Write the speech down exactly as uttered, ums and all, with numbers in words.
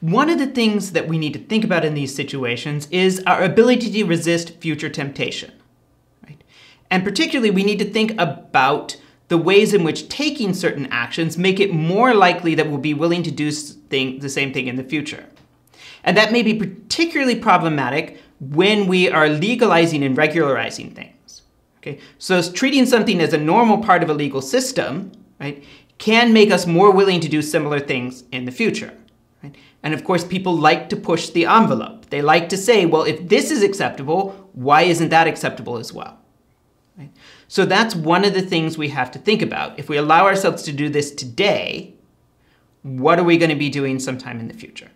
One of the things that we need to think about in these situations is our ability to resist future temptation. Right? And particularly, we need to think about the ways in which taking certain actions make it more likely that we'll be willing to do thing, the same thing in the future. And that may be particularly problematic when we are legalizing and regularizing things. Okay? So treating something as a normal part of a legal system, right, can make us more willing to do similar things in the future. Right? And of course, people like to push the envelope. They like to say, well, if this is acceptable, why isn't that acceptable as well? Right? So that's one of the things we have to think about. If we allow ourselves to do this today, what are we going to be doing sometime in the future?